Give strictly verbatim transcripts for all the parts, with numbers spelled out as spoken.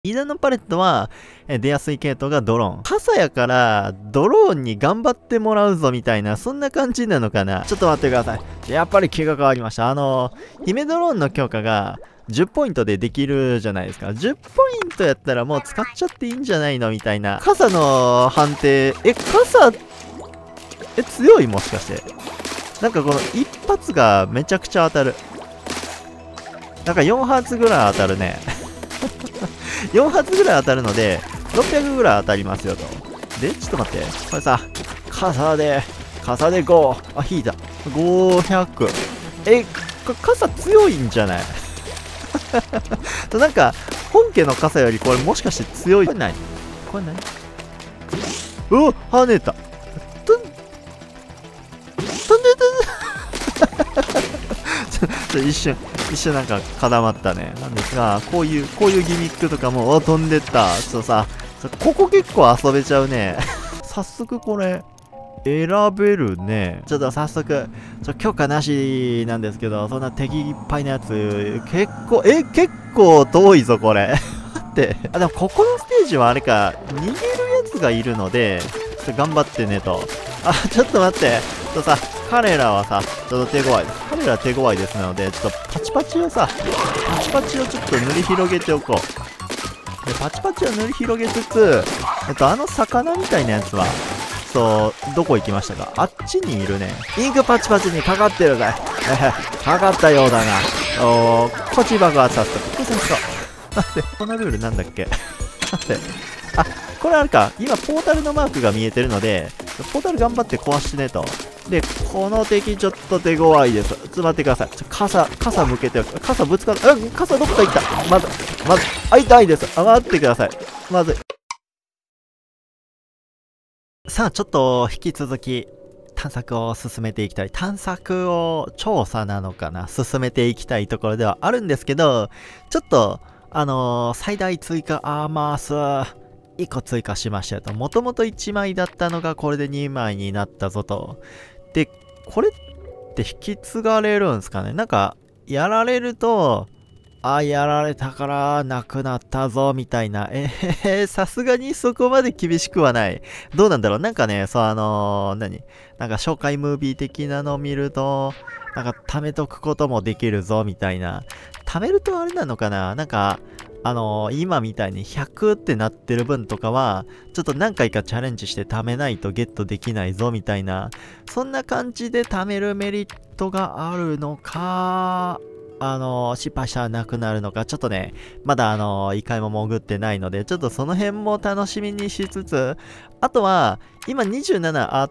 飯田のパレットは、え出やすい系統がドローン。傘やから、ドローンに頑張ってもらうぞみたいな、そんな感じなのかな。ちょっと待ってください。やっぱり気が変わりました。あのー、姫ドローンの強化が、じゅっポイントでできるじゃないですか。じゅっポイントやったらもう使っちゃっていいんじゃないのみたいな。傘の判定、え、傘、え、強いもしかして。なんかこの一発がめちゃくちゃ当たる。なんかよん発ぐらい当たるね。よん発ぐらい当たるので、ろっぴゃくぐらい当たりますよと。で、ちょっと待って。これさ、傘で、傘でご。あ、引いた。ごひゃく。え、これ傘強いんじゃないなんか、本家の傘よりこれもしかして強い。これ何これ何うわ跳ねた。飛ん、飛んでたちょ、ちょ、一瞬。一瞬なんか固まったね。なんですが、こういう、こういうギミックとかも、お、飛んでった。ちょっとさ、ここ結構遊べちゃうね。早速これ、選べるね。ちょっと早速、ちょ許可なしなんですけど、そんな敵いっぱいのやつ、結構、え、結構遠いぞ、これ。待って。あ、でもここのステージはあれか、逃げるやつがいるので、ちょっと頑張ってねと。あ、ちょっと待って。ちょっとさ、彼らはさ、ちょっと手強いです。彼らは手強いですので、ちょっとパチパチをさ、パチパチをちょっと塗り広げておこう。で、パチパチを塗り広げつつ、えっと、あの魚みたいなやつは、そう、どこ行きましたか？あっちにいるね。インクパチパチにかかってるぜ。かかったようだな。おー、こっち爆発させた。こそうそう。待って、このルールなんだっけ待って。あ、これあれか。今、ポータルのマークが見えてるので、ポータル頑張って壊してねと。で、この敵ちょっと手強いです。ちょっと待ってください。ちょ傘、傘向けて、傘ぶつかる。あ、傘どっか行った。まず、まず、あ、痛いです。あ、待ってください。まずい。さあ、ちょっと引き続き探索を進めていきたい。探索を調査なのかな進めていきたいところではあるんですけど、ちょっと、あのー、最大追加アーマー数いっこ追加しましたよと。もともといちまいだったのがこれでにまいになったぞと。で、これって引き継がれるんですかねなんか、やられると、あ、やられたからなくなったぞ、みたいな。えへへ、さすがにそこまで厳しくはない。どうなんだろうなんかね、そう、あのー、何なんか紹介ムービー的なのを見ると、なんか貯めとくこともできるぞ、みたいな。貯めるとあれなのかななんか、あのー、今みたいにひゃくってなってる分とかは、ちょっと何回かチャレンジして貯めないとゲットできないぞ、みたいな。そんな感じで貯めるメリットがあるのか、あのー、失敗したらなくなるのか、ちょっとね、まだあのー、一回も潜ってないので、ちょっとその辺も楽しみにしつつ、あとは、今にじゅうななあって、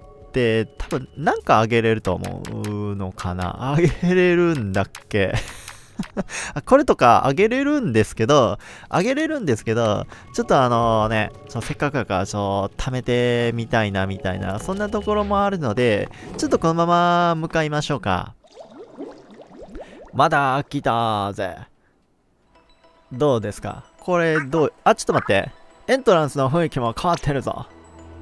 多分なんかあげれると思うのかなあげれるんだっけこれとかあげれるんですけど、あげれるんですけど、ちょっとあのね、せっかくだからちょっと貯めてみたいなみたいな、そんなところもあるので、ちょっとこのまま向かいましょうか。まだ来たぜ。どうですかこれどう、あ、ちょっと待って。エントランスの雰囲気も変わってるぞ。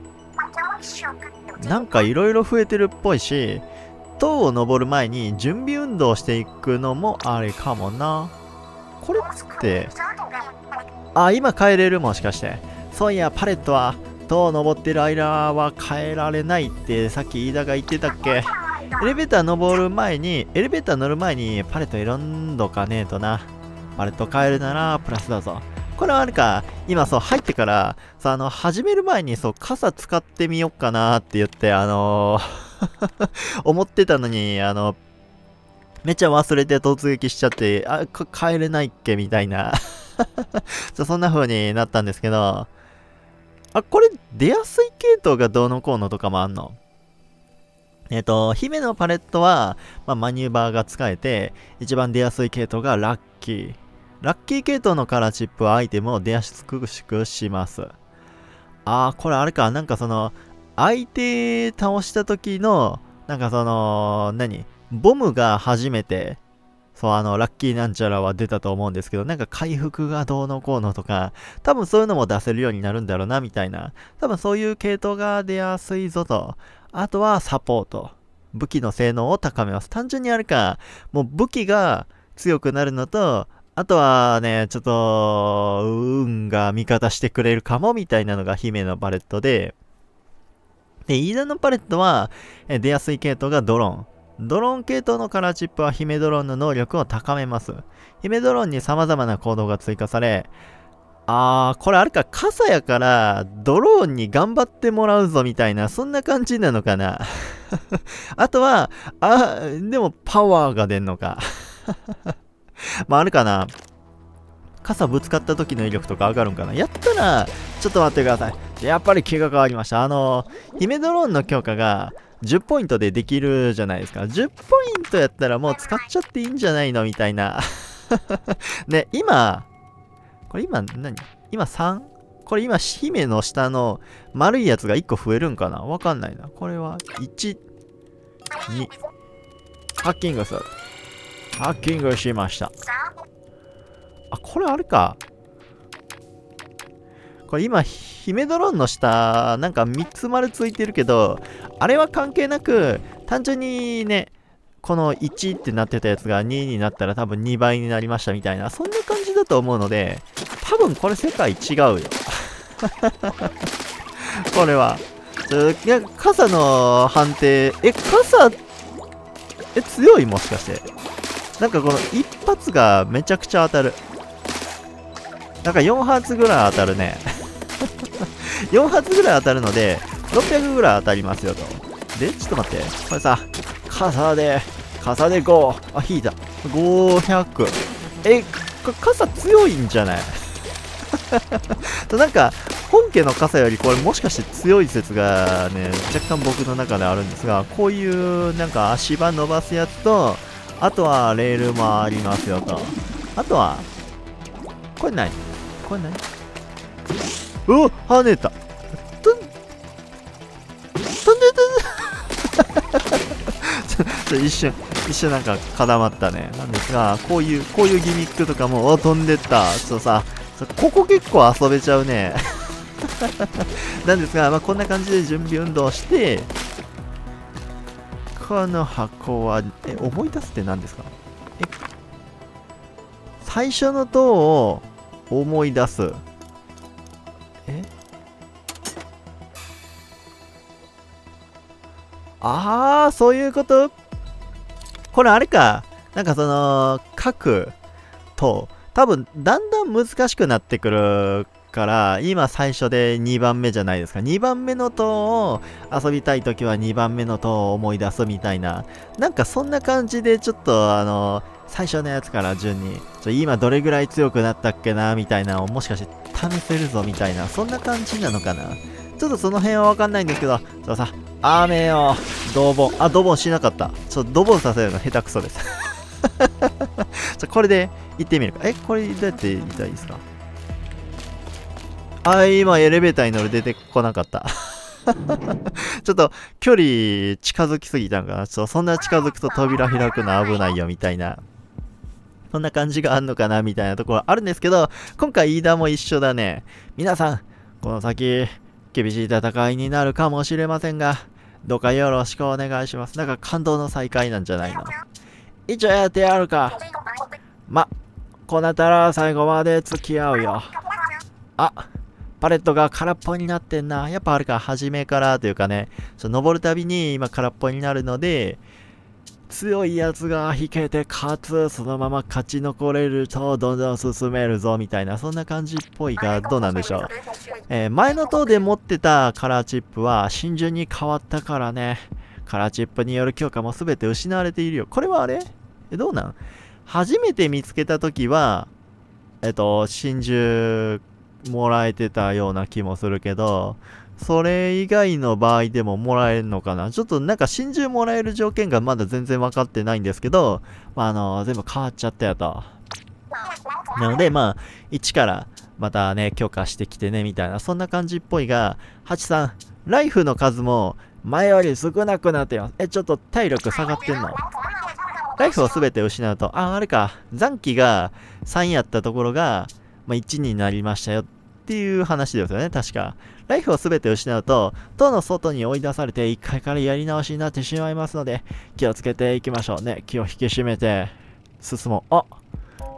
なんかいろいろ増えてるっぽいし、塔を登る前に準備運動していくのもあれかもな。これって、あ、今帰れるもしかして。そういや、パレットは塔を登ってる間は帰られないってさっき飯田が言ってたっけエレベーター登る前に、エレベーター乗る前にパレット選んどかねえとな。パレット帰るならプラスだぞ。これはあれか、今そう入ってから、そうあの、始める前にそう傘使ってみよっかなって言って、あのー思ってたのに、あの、めっちゃ忘れて突撃しちゃって、あ、帰れないっけみたいなそんな風になったんですけど、あ、これ出やすい系統がどうのこうのとかもあんのえっと、姫のパレットは、まあ、マニューバーが使えて、一番出やすい系統がラッキー。ラッキー系統のカラーチップはアイテムを出やすくします。あー、これあれか、なんかその、相手倒した時の、なんかその、何ボムが初めて、そう、あの、ラッキーなんちゃらは出たと思うんですけど、なんか回復がどうのこうのとか、多分そういうのも出せるようになるんだろうな、みたいな。多分そういう系統が出やすいぞと。あとはサポート。武器の性能を高めます。単純にあれか、もう武器が強くなるのと、 あとはね、ちょっと、運が味方してくれるかもみたいなのが姫のパレットで、で、飯田のパレットは、え出やすい系統がドローン。ドローン系統のカラーチップは姫ドローンの能力を高めます。姫ドローンに様々な行動が追加され、あー、これあれか、傘やからドローンに頑張ってもらうぞみたいな、そんな感じなのかな。あとは、あ、でもパワーが出んのか。まああるかな。傘ぶつかった時の威力とか上がるんかな。やったら、ちょっと待ってください。やっぱり気が変わりました。あの、姫ドローンの強化がじゅっポイントでできるじゃないですか。じゅっポイントやったらもう使っちゃっていいんじゃないのみたいな。ね、今、これ今何今 さん？ これ今、姫の下の丸いやつがいっこ増えるんかなわかんないな。これはいち、に、ハッキングする。ハッキングしました。あ、これあれか。これ今、姫ドローンの下、なんかみっつ丸ついてるけど、あれは関係なく、単純にね、このいちってなってたやつがにになったら多分にばいになりましたみたいな、そんな感じだと思うので、多分これ世界違うよ。これは。ちょいや傘の判定、え、傘、え、強いもしかして。なんかこの一発がめちゃくちゃ当たる。なんかよん発ぐらい当たるね。よん発ぐらい当たるので、ろっぴゃくぐらい当たりますよと。で、ちょっと待って。これさ、傘で、傘でご。あ、引いた。ごひゃく。え、これ傘強いんじゃない？なんか、本家の傘よりこれもしかして強い説がね、若干僕の中であるんですが、こういうなんか足場伸ばすやつと、あとはレールもありますよと。あとは、これ何これ何うわ跳ねた。とん、飛んでたちょちょ一瞬、一瞬なんか固まったね。なんですが、こういう、こういうギミックとかも、お、飛んでった。ちょっとさ、ここ結構遊べちゃうね。なんですが、まあ、こんな感じで準備運動して、この箱は、え、思い出すって何ですか？え、最初の塔を思い出す。えああ、そういうこと？これあれか。なんかその、各塔、多分だんだん難しくなってくるから、今最初でにばんめじゃないですか。にばんめの塔を遊びたいときはにばんめの塔を思い出すみたいな。なんかそんな感じでちょっとあの、最初のやつから順に、ちょ今どれぐらい強くなったっけなみたいなのをもしかして試せるぞみたいな、そんな感じなのかな。ちょっとその辺はわかんないんですけど、ちょっとさ、雨よ、ドボン。あ、ドボンしなかった。ちょっとドボンさせるの下手くそです。ちょこれで行ってみるか。え、これどうやって行ったらいいですか？あ、今エレベーターに乗る出てこなかった。ちょっと距離近づきすぎたんかな。ちょっとそんな近づくと扉開くの危ないよみたいな。そんな感じがあんのかなみたいなところあるんですけど、今回飯田も一緒だね。皆さん、この先、厳しい戦いになるかもしれませんが、どうかよろしくお願いします。なんか感動の再会なんじゃないの？一応やってやるか。ま、こうなったら最後まで付き合うよ。あ、パレットが空っぽになってんな。やっぱあれか、初めからというかね、ちょ登るたびに今空っぽになるので、強いやつが引けて、かつそのまま勝ち残れるとどんどん進めるぞみたいな、そんな感じっぽいがどうなんでしょう。えー、前の塔で持ってたカラーチップは真珠に変わったからね。カラーチップによる強化も全て失われているよ。これはあれえ、どうなん？初めて見つけたときは、えっと、真珠もらえてたような気もするけど、それ以外の場合でももらえるのかな。ちょっとなんか真珠もらえる条件がまだ全然分かってないんですけど、まあ、あの、全部変わっちゃったよと。なので、まあ、一からまたね、強化してきてね、みたいな、そんな感じっぽいが、ハチさん、ライフの数も前より少なくなってます。え、ちょっと体力下がってんの？ライフを全て失うと、あ、あれか、残機がさんやったところが、まあ、いちになりましたよっていう話ですよね、確か。ライフを全て失うと、塔の外に追い出されていっかいからやり直しになってしまいますので、気をつけていきましょうね。気を引き締めて進もう。あ、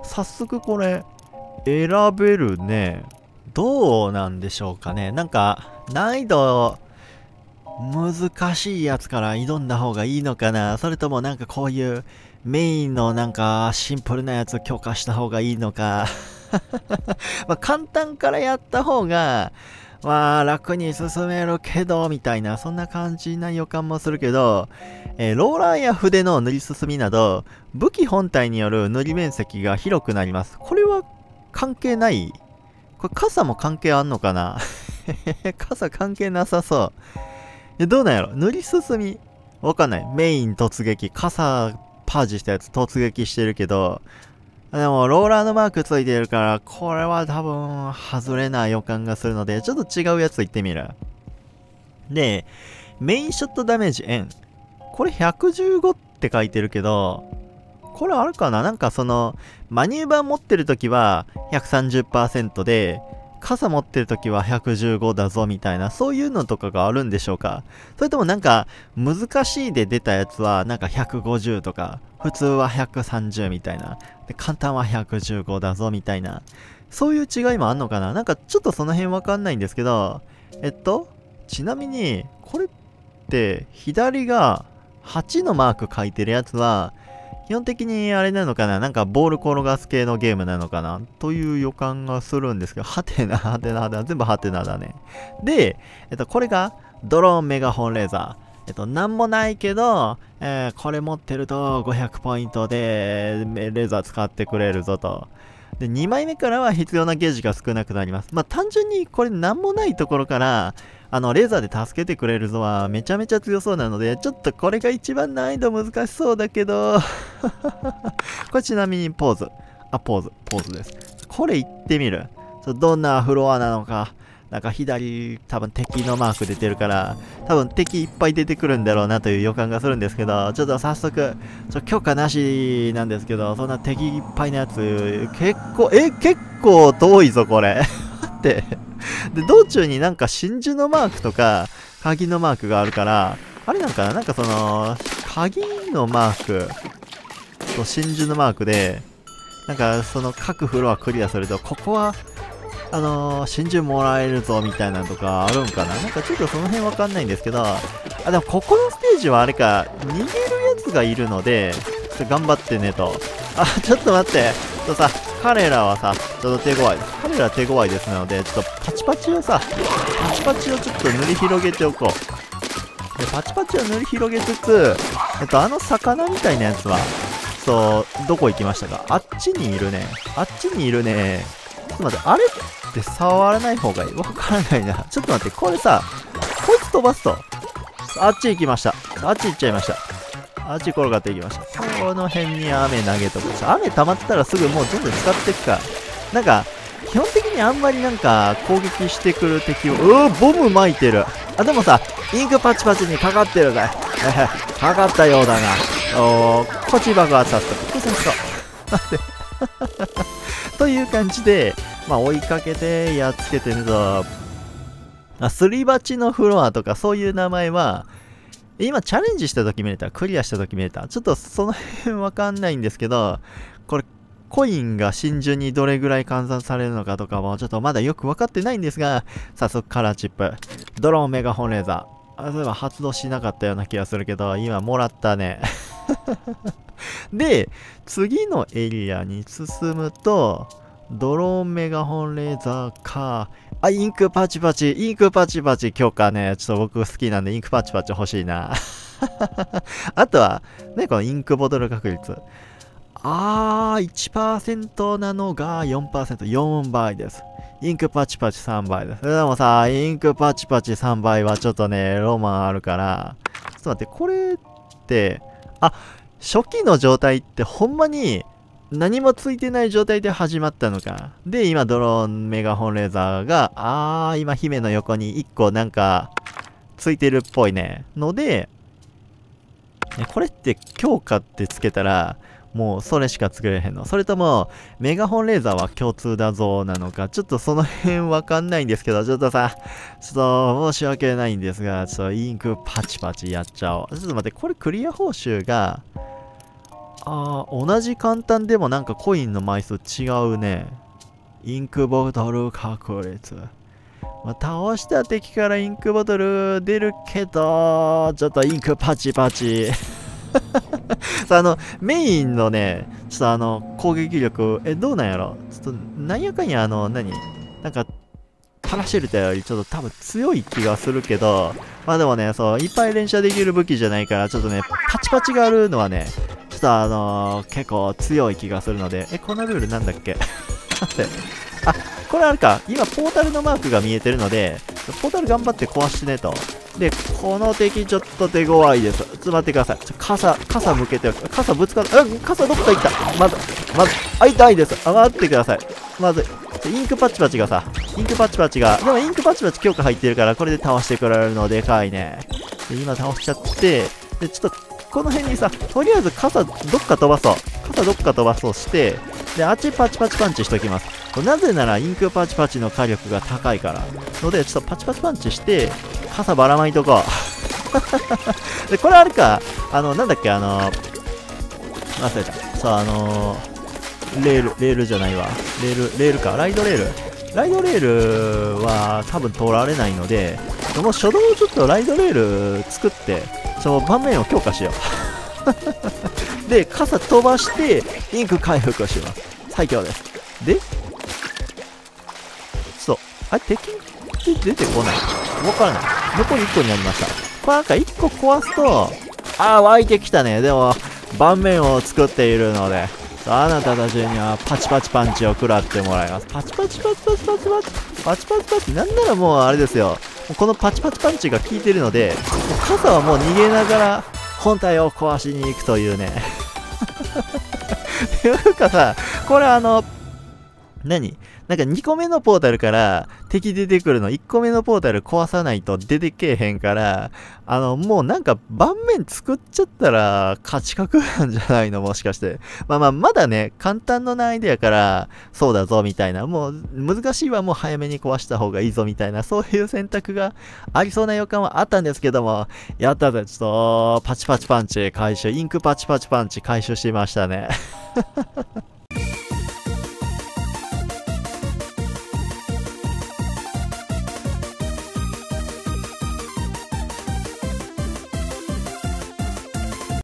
早速これ、選べるね。どうなんでしょうかね。なんか、難易度、難しいやつから挑んだ方がいいのかな、それともなんかこういうメインのなんかシンプルなやつを強化した方がいいのか。まあ簡単からやった方が、まあ楽に進めるけど、みたいな、そんな感じな予感もするけど、えーローラーや筆の塗り進みなど、武器本体による塗り面積が広くなります。これは関係ない？これ傘も関係あんのかな？傘関係なさそう。え、どうなんやろ、塗り進みわかんない。メイン突撃。傘パージしたやつ突撃してるけど、でも、ローラーのマークついてるから、これは多分、外れない予感がするので、ちょっと違うやついってみる。で、メインショットダメージ N。これひゃくじゅうごって書いてるけど、これあるかな、なんかその、マニューバー持ってるときは ひゃくさんじゅっパーセント で、傘持ってるときはひゃくじゅうごだぞみたいな、そういうのとかがあるんでしょうか。それともなんか、難しいで出たやつはなんかひゃくごじゅうとか、普通はひゃくさんじゅうみたいな。で、簡単はひゃくじゅうごだぞみたいな。そういう違いもあんのかな、なんかちょっとその辺わかんないんですけど、えっと、ちなみに、これって、左がはちのマーク書いてるやつは、基本的にあれなのかな、なんかボール転がす系のゲームなのかなという予感がするんですけど、はてな、はてな、はてな、全部はてなだね。で、えっと、これがドローンメガホンレーザー。えっと、なんもないけど、えーこれ持ってるとごひゃくポイントでレーザー使ってくれるぞと。で、にまいめからは必要なゲージが少なくなります。まあ、単純にこれなんもないところから、あの、レーザーで助けてくれるぞはめちゃめちゃ強そうなので、ちょっとこれが一番難易度難しそうだけど、これちなみにポーズ。あ、ポーズ、ポーズです。これ行ってみる。どんなフロアなのか。なんか左、多分敵のマーク出てるから、多分敵いっぱい出てくるんだろうなという予感がするんですけど、ちょっと早速、ちょ許可なしなんですけど、そんな敵いっぱいのやつ、結構、え、結構遠いぞ、これ。待って。で、道中になんか真珠のマークとか、鍵のマークがあるから、あれなんかな、なんかその、鍵のマークと真珠のマークで、なんかその各フロアクリアすると、ここは、あのー、真珠もらえるぞみたいなのとかあるんかな、なんかちょっとその辺わかんないんですけど、あ、でもここのステージはあれか、逃げるやつがいるので、ちょっと頑張ってねと。あ、ちょっと待って。ちょっとさ、彼らはさ、ちょっと手強い。彼ら手強いですので、ちょっとパチパチをさ、パチパチをちょっと塗り広げておこう。で、パチパチを塗り広げつつ、えっと、あの魚みたいなやつは、そう、どこ行きましたか？あっちにいるね。あっちにいるね。ちょっと待って、あれって触らない方がいい。わからないな。ちょっと待って、これさ、こいつ飛ばすと。あっち行きました。あっち行っちゃいました。あっち転がっていきました。この辺に雨投げとく。雨溜まったらすぐもう全部使っていくか。なんか、基本的にあんまりなんか攻撃してくる敵を、うわ、ボム巻いてる。あ、でもさ、インクパチパチにかかってるぜ。かかったようだな。おー、こっち爆発させた。ここそう待って。という感じで、まあ追いかけてやっつけてると、あ、すり鉢のフロアとかそういう名前は、今チャレンジした時見れた、クリアした時見れた。ちょっとその辺わかんないんですけど、これ、コインが真珠にどれぐらい換算されるのかとかもちょっとまだよく分かってないんですが、早速カラーチップ。ドローンメガホンレーザー。あ、そういえば発動しなかったような気がするけど、今もらったね。で、次のエリアに進むと、ドローンメガホンレーザーか。あ、インクパチパチ、インクパチパチ強化ね。ちょっと僕好きなんでインクパチパチ欲しいな。あとは、ね、このインクボトル確率。あー、いちパーセント なのが よんパーセント、よんばいです。インクパチパチさんばいです。でもさ、インクパチパチさんばいはちょっとね、ロマンあるから。ちょっと待って、これって、あ、初期の状態ってほんまに何もついてない状態で始まったのか。で、今ドローンメガホンレーザーが、あー、今姫の横にいっこなんかついてるっぽいね。ので、これって強化ってつけたら、もうそれしか作れへんの？それとも、メガホンレーザーは共通だぞなのか、ちょっとその辺わかんないんですけど、ちょっとさ、ちょっと申し訳ないんですが、ちょっとインクパチパチやっちゃおう。ちょっと待って、これクリア報酬が、 あー、同じ簡単でもなんかコインの枚数違うね。インクボトル確率。まあ、倒した敵からインクボトル出るけど、ちょっとインクパチパチ。さあ、あの、メインのね、ちょっとあの、攻撃力、え、どうなんやろちょっと、なんやかんや、あの、何なんか、パラシュルタよりちょっと多分強い気がするけど、まあでもね、そう、いっぱい連射できる武器じゃないから、ちょっとね、パチパチがあるのはね、ちょっとあのー結構強い気がするので、え、このルールなんだっけ待って。あ、これあるか。今、ポータルのマークが見えてるので、ポータル頑張って壊してねと。で、この敵ちょっと手強いです。ちょっと待ってください。ちょ傘、傘向けて、傘ぶつかる。あ、傘どっか行った。まず、まず、あ、痛いです。あ、待ってください。まずい。インクパチパチがさ、インクパチパチが、でもインクパチパチ強化入ってるから、これで倒してくれるのでかいね。で、今倒しちゃって、で、ちょっと、この辺にさ、とりあえず傘どっか飛ばそう。傘どっか飛ばそうして、で、あっちパチパチパンチしときます。なぜなら、インクパチパチの火力が高いから。ので、ちょっとパチパチパンチして、傘ばらまいとこう。で、これあるか、あの、なんだっけ、あの、忘れた。さあ、あのー、レール、レールじゃないわ。レール、レールか。ライドレール。ライドレールは多分通られないので、もう初動ちょっとライドレール作って、その盤面を強化しよう。で、傘飛ばして、インク回復をします。最強です。で、そう。あれ、敵って出てこない。わからない。残りいっこになりました。これなんかいっこ壊すと、ああ、湧いてきたね。でも、盤面を作っているので、あなたたちにはパチパチパンチを食らってもらいます。パチパチパチパチパチパチパチパチパチなんならもうあれですよ。このパチパチパンチが効いてるので、もう傘はもう逃げながら本体を壊しに行くというね。っていうかさ、これあの、何なんかにこめのポータルから敵出てくるのいっこめのポータル壊さないと出てけえへんから、あの、もうなんか盤面作っちゃったら勝ち確なんじゃないのもしかして。まあまあ、まだね、簡単の難易度やから、そうだぞみたいな、もう難しいはもう早めに壊した方がいいぞみたいな、そういう選択がありそうな予感はあったんですけども、やったぜ、ちょっと、パチパチパンチ回収、インクパチパチパンチ回収しましたね。